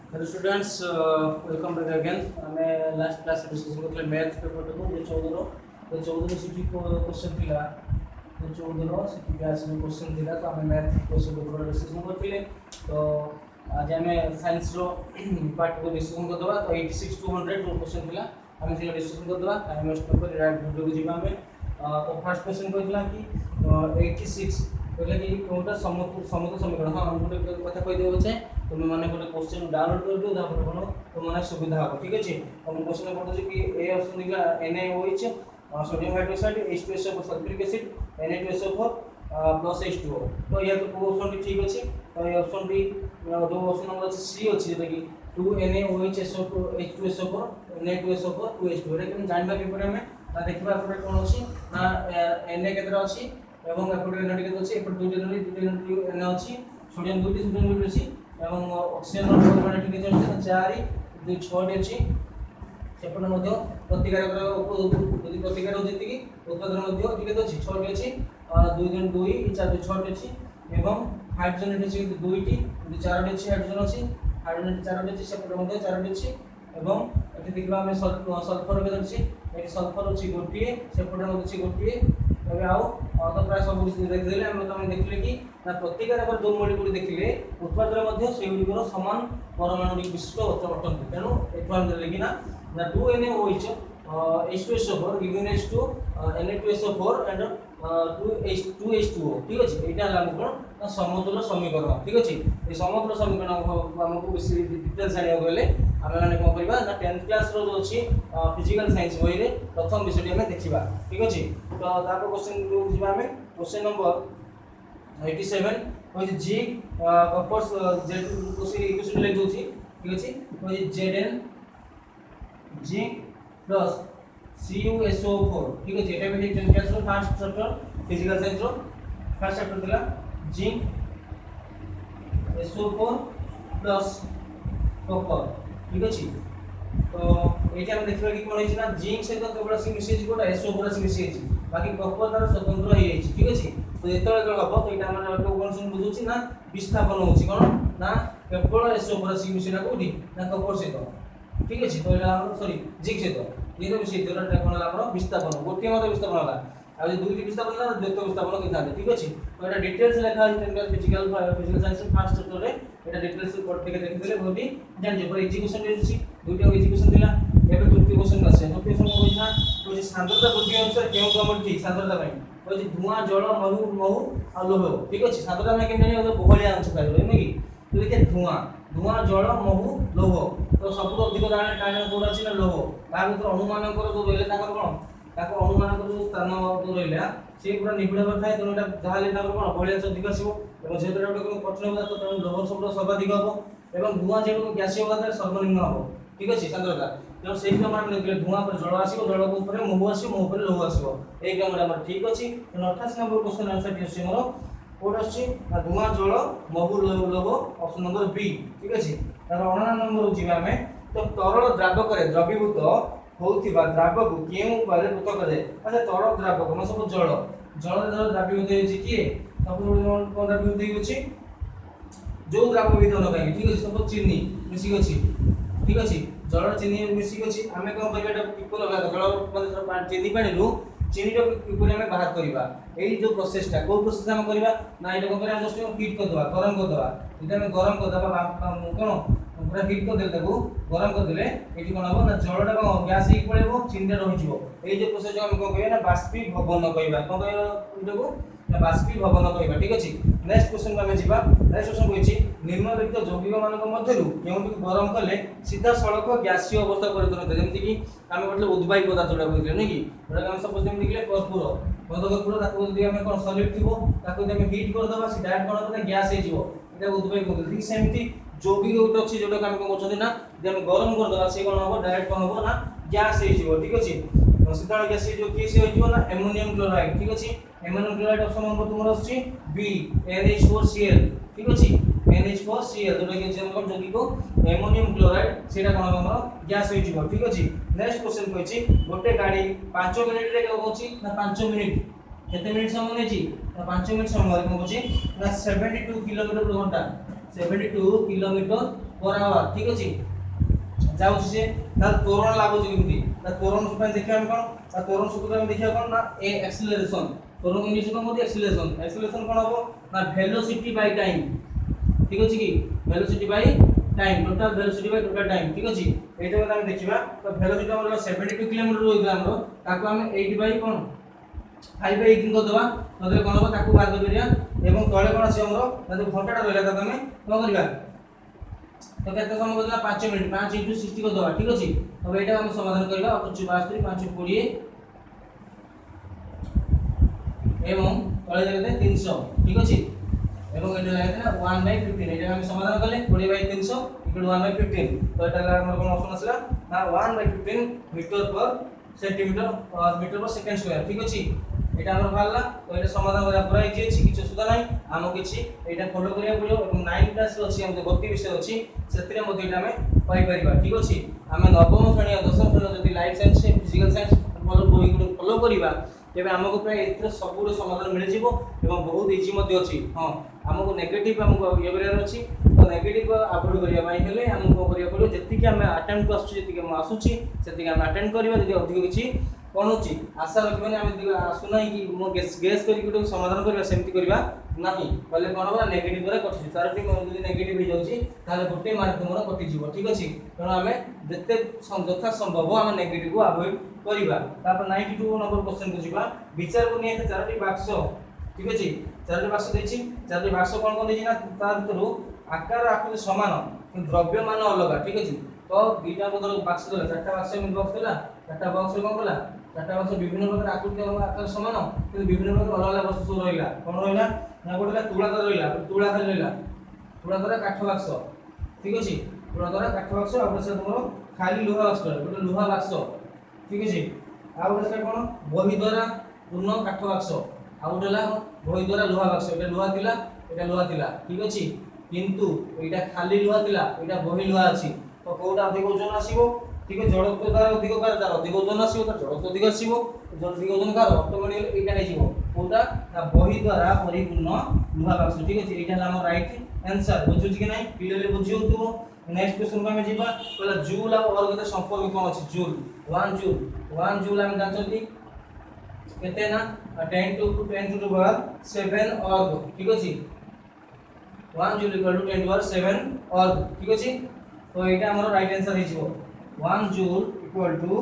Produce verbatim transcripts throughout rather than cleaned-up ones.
Hello students, uh, welcome back again. हमें last class में discussion करते मैथ पेपर को जो चौदह रो तो चौदह में सीटी को क्वेश्चन थिला तो चौदह रो सीटी क्लास में क्वेश्चन थिला तो हमें मैथ क्वेश्चन पेपर डिस्कशन करथिले तो आज हमें साइंस रो पार्ट को डिस्कशन कर दबा तो छियासी टू सौ रो क्वेश्चन थिला हमें थिला डिस्कशन कर दबा टाइम वेस्ट कर डायरेक्ट वीडियो को जीवा हमें तो फर्स्ट क्वेश्चन कहला कि छियासी कहला कि कोनटा समतुल समतुल समीकरण हां हम गोटे कथा कहि देबो छै तुम माने गोटे क्वेश्चन डाउनलोड कर दियो तापर कोन तुम माने सुविधा हो ठीक अछि हम क्वेश्चन पढ़तो जे कि ए ऑप्शन दिला NaOH sodium hydroxide H two S O four sulphuric acid Na two S O four plus H two O तो या तो ऑप्शन भी ठीक अछि तो ये ऑप्शन भी जो ऑप्शन नंबर अछि C अछि जेता कि two NaOH S O two H two S O four Na two S O four two H two O रे कि जानबा के पड़े हमें ना देखबा पड़े कोन अछि ना Na केतरा अछि एवं एपटे एनर्जी केते अछि एपटे दुइटा एनर्जी दुइटा एनर्जी Na अछि सोडियम दुइटा सोडियम दुइटा अछि एवं ऑक्सीजन परिमाण ठीक अछि चार दुई छह अछि सेपटे मध्ये प्रतिकारक यदि प्रतिकारक जेति कि उत्पादन मध्ये ठीक अछि छह अछि दुई दिन दुई चार छह अछि एवं हाइड्रोजन अछि दुईटी चार अछि हाइड्रोजन अछि हाइड्रोजन चार अछि सेपटे मध्ये चार अछि एवं एति देखबा हम सल्फर केते अछि एति सल्फर अछि गोटिए सेपटे मध्ये अछि गोटिए तबे आउ तो प्राय सब कुछ देख देले हम तमे देखले कि ना प्रतिकारक जो मॉलिक्यूल गुडी देखिले उत्पादन मध्ये से गुडी समान परमाणु विशिष्ट अटन तेनु एठो हम देले कि ना ना two NaOH H two S O four given H two Na two S O four and two H two O ठीक अछि एटा लागु कोन ना समतुल्य समीकरण ठीक अछि ए समतुल्य समीकरण हमको बेसी डिटेल्स जानिया गले हम माने कोन करबा ना टेंथ क्लास रो जो अछि फिजिकल साइंस बही रे प्रथम विषय हम देखिबा ठीक अछि तो तापर क्वेश्चन जो जिबा हमें क्वेश्चन नंबर सत्तासी होय जी कॉपर जेड कोसी इक्वेशन लिख दोछि ठीक अछि होय Zn जी plus C U S O four ठीक अछि एटा भी टेंथ क्लास रो फर्स्ट चैप्टर फिजिकल साइंस रो फर्स्ट चैप्टर दिला zinc S O four plus copper ठीक अछि तो एटा हम देखबा कि कोन अछि ना जिंक से तो केवल सी मिसेज कोटा S O फोर से मिसेज बाकी कॉपर तार स्वतंत्र हे अछि ठीक अछि तो एतले कोन हबो तो एटा माने कोन सुन बुझुछि ना विस्थापन होछि कोन ना केवल S O फोर से मिसेज ना कोठी ना कॉपर से तो ठीक अछि तो एटा सॉरी जिंक से तो ये तो मिसेज जोरा कोन होला हमर विस्थापन गोटे मते विस्थापन होला आ जे दुईटी विस्थापन होला द्वैत विस्थापन कि थाते ठीक अछि तो एटा डिटेल्स लेखा अछि physical physical science first chapter रे एटा डिटेल्स पढ़ के देख देले बहुती जान जे पर एजुकेशन रे अछि दुईटा एजुकेशन दिला एबे तृतीय क्वेश्चन আছে तृतीय क्वेश्चन को होइछा तो सांद्रता बुद्धि अनुसार केउ कमर ठीक सांद्रता भाई तो धुआं जल महु महु आ लोह ठीक अछि सांद्रता में केम जानि बहलिया अंश खाइ नै कि तो देखिए धुआं धुआं जल महु लोह तो सबु अधिक दाने टाइम कोन अछि ना लोह ता भीतर अनुमान कर जो रहले ताकर कोन ताको अनुमान कर जो स्थान जो रहला से पूरा निबिड़ कर थाए तो एटा जाले ताकर कोन बहलिया अंश अधिक आसीबो एवं जेतरा कोन कठिन होता तो लोह शब्द सर्वाधिक हबो एवं धुआं जेको गैसीय होता सर्वनिम्न हबो ठीक अछि सांद्रता तो सेही क्रम में देखले धुआं पर जल आसीबो जल को ऊपर महु आसीबो महु पर लोह आसीबो ए क्रम रे हमर ठीक अछि अट्ठासी नंबर क्वेश्चन आंसर दियछि हमर कोड अछि धुआं जल महु लोह ऑप्शन नंबर बी ठीक अछि तार उनचास नंबर जिबा में तो तरल द्रावक करे द्रवीभूत होउथिबा द्रावक केउ बारे पृथक करे अच्छा तरल द्रावक म सब जल जल जल द्रवीभूत होछि कि सब कोन द्रवीभूत होछि जो द्रावक विधन काई ठीक अछि सब चीनी मिसी अछि ठीक अछि जल चीनी मिसी अछि हमें कोन करबा एटा किपल लगा जल मतलब चीनी पानी लु चीनी रो किपल हमें बाहर करबा एई जो प्रोसेस टा को प्रोसेस हम करबा ना एटा कोन करे हम जस्ट हीट कर दबा गरम कर दबा इटा में गरम कर दबा कोन पूरा हीट कर देले ताको गरम कर देले एठी कोन हबो ना जलटा कोन गैस ही पळेबो चीनी रहि जिवो एई जो प्रोसेस हम कोन कहबा ना बाष्पीभवन कहबा कोन कहबा इटाको ना बाष्पीभवन कहबा ठीक अछि नेक्स्ट क्वेश्चन में जिबा नेक्स्ट क्वेश्चन होइछि निम्नलिखित यौगिक मानक मध्यरु केउटी गरम कले सीधा सड़क गैसीय अवस्था परिवर्तन जेमति कि हम मतलब उद्वायी पदार्थ जोडा बोलले नै कि जोडा हम सपोज जेमति कि कर्पूर बंद कर्पूर ताको यदि हम कोन सॉलिड थिबो ताको यदि हम हीट कर दबा सी डायरेक्ट कोन होता गैस हे जिवो एटा उद्वायी पदार्थ ठीक सेमति यौगिक उट अछि जोडा हम कोन करछन ना जे हम गरम कर दबा से कोन होबो डायरेक्ट कोन होबो ना गैस हे जिवो ठीक अछि सीधा गैस हे जो की से हो जिवो ना एमोनियम क्लोराइड ठीक अछि एमोनियम क्लोराइड ऑप्शन नंबर तुमर अछि B N H four C L ठीक अछि N H four C L जोडा के जेम कोन यौगिक को एमोनियम क्लोराइड सेटा कोन हमर गैस हो जिवो ठीक अछि नेक्स्ट क्वेश्चन कहछि गोटे गाड़ी पाँच मिनिट रे कहछि ना पाँच मिनिट केते मिनिट समय नेछि ना पाँच मिनिट समय रे कहछि ना बहत्तर किलोमीटर प्रति घंटा बहत्तर किलोमीटर पर आवर ठीक अछि जाउछि से तार त्वरण लागुछि केमति ता त्वरण सुपाय देखिया हम कोन ता त्वरण सूत्र हम देखिया कोन ना ए एक्सेलरेशन त्वरण इंग्लिश कोन मोदी एक्सेलरेशन एक्सेलरेशन कोन हबो ना वेलोसिटी बाय टाइम ठीक अछि की velocity by time total velocity by total time ठीक अछि एटा हम देखिबा तो वेलोसिटी हमर बहत्तर किलोमीटर होइला हमरो ताको हम आठ बाय कोन पाँच बाय अठारह को दबा तदरे कोन हबो ताको बार करिया एवं तळे कोन अछि हमरो ताको घंटाटा रहला ताको हम कोन करबा तो केते समय बदला पाँच मिनिट पाँच into साठ को दबा ठीक अछि अब एटा हम समाधान करबा बाहत्तर पाँच बीस एवं तळे देते तीन सौ ठीक अछि एवं एटा लागते ना एक बाय पंद्रह एटा हम समाधान करले बीस बाय तीन सौ इक्वल वन बाय पंद्रह तो एटा हमर कोन ऑप्शन आसला ना वन बाय पंद्रह metre per centimetre metre per second square ठीक अछि एटा हमर भालला तो एटा समाधान करा पूरा इजी अछि किछ सुधा नै हमो किछि एटा फॉलो करिया पड़ियो एवं नौ क्लास अछि हम गति विषय अछि सेतिरे मध्ये एटा हमें पाई परिबा ठीक अछि हमें नवम श्रेणी और दशम श्रेणी जदि life science physical science follow बही को फॉलो करिबा तेबे हमको प्राय एते सबुर समाधान मिल जिवो एवं बहुत इजी मध्ये अछि हां हमको नेगेटिव हमको ये करिया अछि तो नेगेटिव अवॉइड करिया बाई हेले हमको करिया पड़ियो जति कि हम अटेम्प्ट को आसु जति कि हम आसुची सेति कि हम अटेम्प्ट करिवा जदि अधिक किछि कोन होची आशा रखबे हम आसु नै कि मो गेस गेस करि कि समाधान करिवा सेमति करिवा नाही बोले कोन होबा नेगेटिव करे कटि चारटी जदि नेगेटिव हो जाउची ताले गोटे मार्क मोर कटि जीवो ठीक अछि तनो हमें जते यथा संभव हम नेगेटिव को अवॉइड करिवा तापर बानवे नंबर क्वेश्चन को जीवा विचार को निये चारटी बाक्स ठीक अछि चारटी बाक्स देछि चारटी बाक्स कोन कोन देछि ना तार भीतरु आकार आकृति समान द्रव्य मान अलग ठीक अछि तो दुईटा बदल बाक्स देला चारटा बाक्स में बॉक्स देला चारटा बॉक्स रे कोन कला चारटा बाक्स विभिन्न प्रकार आकृति और आकार समान किंतु विभिन्न प्रकार अलग अलग वस्तु रहिला कोन रहिला ना गोटेला तुळादार रहिला तुळादार रहिला तुळादार काठ बाक्स ठीक अछि तुळादार काठ बाक्स और से तुमरो खाली लोहा बाक्स गोटे लोहा बाक्स ठीक अछि आ गोटे कोन बही द्वारा पूर्ण काठ बाक्स आ गोटेला बही द्वारा लोहा बाक्स एटा लोहा थिला एटा लोहा थिला ठीक अछि किंतु एटा खाली लोहा थिला एटा बही लोहा अछि तो कोटा अधिक ओजन आसीबो ठीक है जड़त्व तार अधिक कार तार अधिक ओजन आसीबो तार जड़त्व अधिक आसीबो जड़ अधिक ओजन कार ऑटोमेटिकली एटा नै जीवो कोटा ना बही द्वारा परिपूर्ण लोहा बाक्स ठीक है एटा हम राइट आंसर बुझु कि नै क्लियरली बुझियो तो नेक्स्ट क्वेश्चन को हम जीवा पहला जूल और वर्ग के संपर्क कोन अछि joule one joule one joule हम जानछथि केते ना दस टू दस टू पावर सात वर्ग ठीक अछि वन जूल इक्वल टू दस पावर सात वर्ग ठीक अछि तो एटा हमर राइट आंसर हे जीवो one joule equal to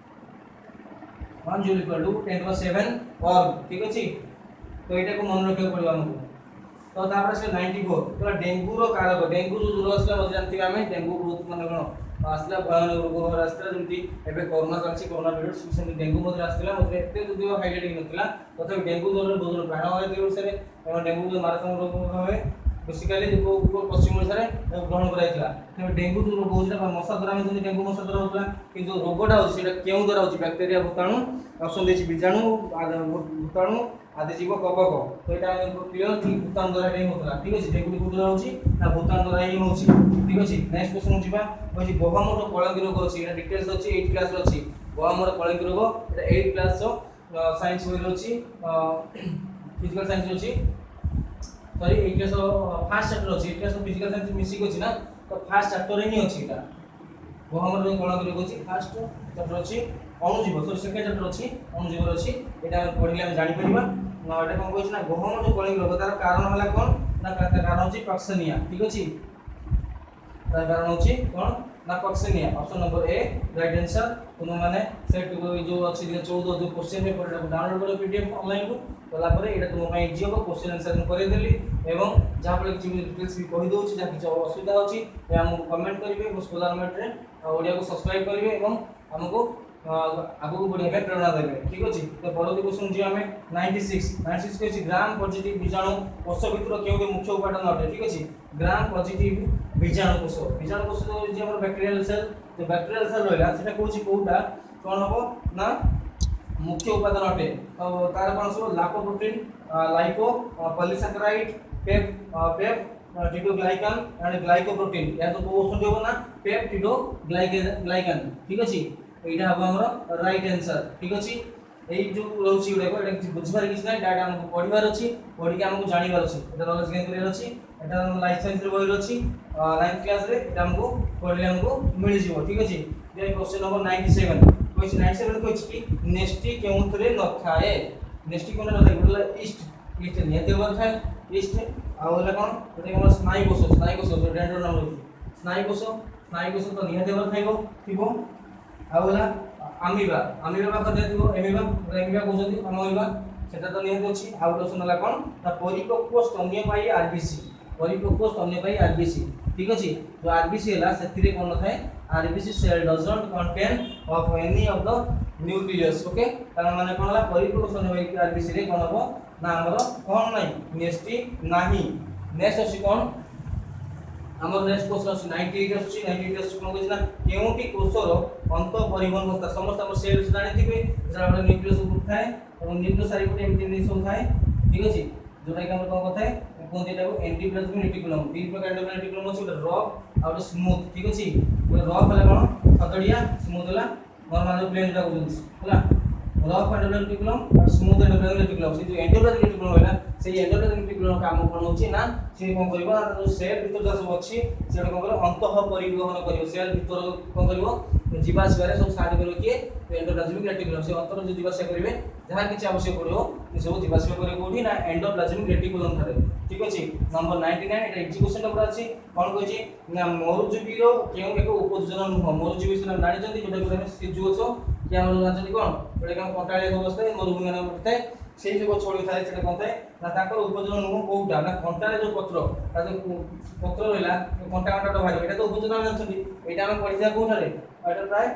one joule equal to दस पावर सात वर्ग ठीक अछि तो एटा को मन रखियो पड़ियो हमको तो तापर से चौरानवे तो डेंगू रो कारक डेंगू जो ज्वर असला मजे जानथि हमें डेंगू बहुत माने कोन असला भयानक रोग हो रास्ता जेंति एबे कोरोना चलछि कोरोना वायरस सिस्टम डेंगू मजे आस्तिला मते एते जदियो हाइलाइटिंग नथिला तथा डेंगू ज्वर बहुत प्राण होय दियो सरे डेंगू जो मारात्मक रोग होय बेसिकली जो ऊपर पश्चिम ओडिसा रे ग्रहण कराइतला ते डेंगू जो रोग होता मशा द्वारा में डेंगू मशा द्वारा होतला कि जो रोगटा हो सेटा केउ द्वारा होछि बैक्टीरिया भूताणु ऑप्शन देछि बीजाणु भूताणु आदि जीव कवक तो एटा क्लियर कि भूताणु द्वारा नै होतला ठीक अछि डेंगू को द्वारा होछि ना भूताणु द्वारा ही होछि ठीक अछि नेक्स्ट क्वेश्चन जिबा होछि बहुमूत्र कलंकी रोग अछि एटा डिटेल्स अछि आठ क्लास रो अछि बहुमूत्र कलंकी रोग एटा आठ क्लास रो साइंस होय अछि फिजिकल साइंस अछि सॉरी एक क्लास फर्स्ट चैप्टर अछि एक क्लास फिजिकल साइंस मिसिक अछि ना तो फर्स्ट चैप्टर रे ही अछि एटा बहुमूत्र कलंकी रोग अछि फर्स्ट चैप्टर अछि अणुजीव सॉरी सेकंड चैप्टर अछि अणुजीव अछि एटा हम पढिले हम जानि परिबा ना एटा कोन कहै छै ना बहुमूत्र कलंकी रोग तार कारण हला कोन ना कारण अछि पक्सनिया ठीक अछि तार कारण अछि कोन ना पक्सनिया option number A right answer तुम माने सेट जो अछि चौदह जो क्वेश्चन पेपर को डाउनलोड करो पीडीएफ ऑनलाइन को कला परे एटा तुम पई इजी हो क्वेश्चन आंसर करे देली एवं जहा पर किछि डिटेल्स भी कहि दोछि जहा किछि असुविधा अछि ए हम कमेंट करिवे मो स्कूल मेट रे ओडिया को सब्सक्राइब करिवे एवं हमको आगु को बढ़िया प्रेरणा देबे ठीक अछि तो परवर्ती क्वेश्चन जी हमें छियानवे छियानवे के अछि ग्राम पॉजिटिव बीजाणु कोष भितर केउटे मुख्य उपादान अटे ठीक अछि ग्राम पॉजिटिव बीजाणु कोष बीजाणु कोष जे हमर बैक्टीरियल सेल जो बैक्टीरियल सेल रहला सेटा कोछि कोउटा कोन हबो ना मुख्य उपादान अटे तो तार कोन सब lipoprotein lipopolysaccharide pep peptidoglycan and glycoprotein या तो क्वेश्चन देबो ना पेप्टिडोग्लाइकन ग्लाइकन ठीक अछि एटा हबो हमर राइट आंसर ठीक अछि एई जो रहउची गुडा को एटा बुझबार किछ नै डाटा हमको पढिबार अछि पढि के हमको जानिबार अछि एटा नॉलेज गेन करिबार अछि एटा लाइफ साइंस रे बहिर अछि नाइन्थ क्लास रे एटा हमको पढले हमको मिलि जिवो ठीक अछि जे क्वेश्चन नंबर सत्तानवे क्वेश्चन सत्तानवे कहछि कि नेस्टी केउथरे न थाए नेस्टी कोन न थाए बोला ईस्ट ईस्ट नियते वर थाए ईस्ट आउला कोन एटा हमर स्नायु कोष स्नायु कोष डेंड्रो नाम रहउची स्नायु कोष स्नायु कोष तो नियते वर थाइबो थिबो आउला अमीबा अमीबा पाखर देथिबो एमीबा एमीबा कहउछथि अमीबा सेटा तो नियते अछि आउला सुनला कोन ता परिपक्व स्तन्य पाई आरबीसी परिपक्व स्तन्य पाई आरबीसी ठीक अछि जो आरबीसी हला सेतिरे कोन थाए RBC cell doesn't contain of any of the nucleus okay तार माने कोन हला परिपक्व स्तन्य पाई आरबीसी रे कोन हबो ना हमरो कोन नै नेस्टी नाही नेक्स्ट अछि कोन हमर नेक्स्ट क्वेश्चन अछि अट्ठानवे अछि अट्ठानवे अछि कोन कहै ना केउटी कोषर अंत परिवहन अवस्था समस्त हमर सेल्स जानि थिबे जरा हमर न्यूक्लियस थाए और न्यूक्लियस सारी कोटे एमटी नै सब थाए ठीक अछि जोटा कि हमर कोन कथाय कोन जेटा को एंटीप्लाज्मिक रेटिकुलम तीन प्रकार एंटीप्लाज्मिक रेटिकुलम अछि गोटे रफ और स्मूथ ठीक अछि गोटे रफ हला कोन खतडिया स्मूथ हला नॉर्मल प्लेन जेटा कहउछि हला रफ एंटीप्लाज्मिक रेटिकुलम और स्मूथ एंटीप्लाज्मिक रेटिकुलम से जो एंटीप्लाज्मिक रेटिकुलम होला से एंटीप्लाज्मिक रेटिकुलम काम कोन होछि ना से कोन करबा जो सेल भीतर जा सब अछि सेटा कोन करबा अंतः परिवहन करिवो सेल भीतर कोन करिवो जीवाश्म बारे सब साथ करिवो कि एंडोप्लाज्मिक रेटिकुलम से अंतर जो जीवाश्म करिवे जहा किछ आवश्यक पड़िवो से सब जीवाश्म करिवो कोठी ना एंडोप्लाज्मिक रेटिकुलम थारे ठीक अछि नंबर निन्यानवे एटा एग्जीक्यूशन नंबर अछि कोन कहछि ना मरुजुबीरो केउ एक उपयोजन नुह मरुजुबी से जानि जंती जोटा कि हम सिजुओछो कि हम जानि कोन जोटा कि हम कंटाळे अवस्था मरुभूमि मान पड़ताय सेई जो गछ थाए सेटा कोन थाए ना ताकर उपयोजन नुह कोउटा ना कंटाळे जो पत्र ता जो पत्र रहला कंटा कंटा भाई एटा तो उपयोजन जानछथि एटा हम पढिसा कोठारे एटा प्राय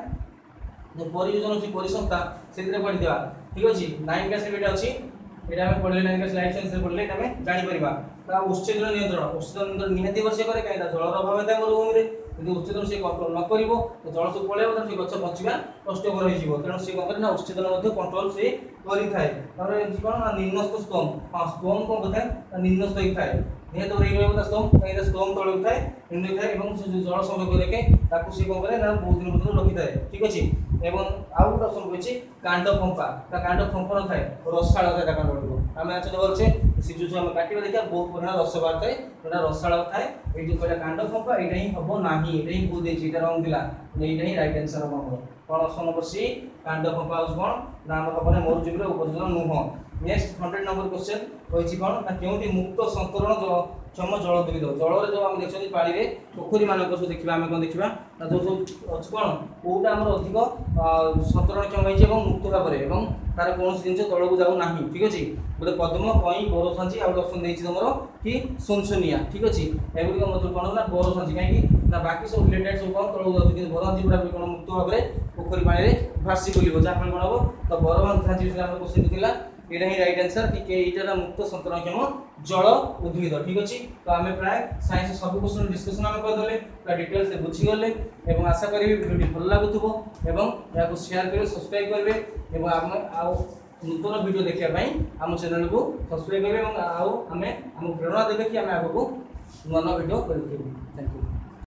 जो परियोजना अछि परिसंस्था सेतिरे पढि देबा ठीक अछि नौ क्लास रे बेटा अछि एटा हम पढले नौ क्लास लाइफ साइंस रे पढले एटा हम जानि परिबा ता उच्छेदन नियंत्रण उच्छेदन नियंत्रण निहाती वर्ष करे कायदा जलर अभाव था मरुभूमि रे यदि उच्छेदन से कंट्रोल न करिवो तो जल सब पळेबो त से गछ बचिबा कष्ट कर होई जिवो तेनु से कंपनी ना उच्छेदन मध्ये कंट्रोल से करि थाए तार जीवन ना निम्नस्थ स्तंभ हां स्तंभ को बताए निम्नस्थ ही थाए निहत रही रहबो त स्तंभ कायदा स्तंभ तळे उठाए निम्न थाए एवं से जल संग्रह करके ताकू से कोन करे ना बहुत दिन पर्यंत रखि थाए ठीक अछि एवं आउ गोटे ऑप्शन कहछि कांड फंपा ता कांड फंपन थाए रसाळ थाए ता कांड पड़िबो आमे आछ बोलछे सिजु जो हम काटिबा देखा बहुत पुराना रस बार थाए एटा रसाळ थाए ए जो कहला कांड फंपा एटा ही हबो नाही एटा ही भूल देछि एटा रंग दिला एटा ही राइट आंसर हबो हमर कोन ऑप्शन नंबर सी कांड फंपा उस कोन नाम हबने मरुजुबीर उपयोजन नुह नेक्स्ट हंड्रेड नंबर क्वेश्चन कहछि कोन ना केउटी मुक्त संतरण जो क्षम जल उद्भिद जल रे जो हम देखछथि पानी रे पोखरी मानक से देखिबा हम कोन देखिबा ना जो जो अछि कोन कोउटा हमर अधिक संतरण क्षम होइछि एवं मुक्त भाबरे एवं तार कोनोसी जिंस तळकु जाउ नाही ठीक अछि बोले पद्म कई बोरोसांची आउट ऑप्शन देछि तमरो कि सुनसुनिया ठीक अछि एबुरी को मतलब कोन ना बोरोसांची काहे कि ना बाकी सब रिलेटेड सब कोन तळकु जाउ कि बोरोसांची पुरा कोन मुक्त भाबरे पोखरी पानी रे भासी बोलिबो जा कोन हबो तो बोरोसांची विषय हम क्वेश्चन दिला एटा ही राइट आंसर कि के एटा मुक्त संतरण क्षम जल उद्भिद ठीक अछि तो हमें प्राय साइंस सब क्वेश्चन डिस्कशन हम कर देले पूरा डिटेल से बुझी गले एवं आशा करी वीडियो भल लागुथबो एवं याको शेयर करिवे सब्सक्राइब करबे एवं हम आउ नूतन वीडियो देखिया पई हम चैनल को सब्सक्राइब करबे एवं आउ हमें हम प्रेरणा देबे कि हम आगो को नया वीडियो करिथि थैंक यू।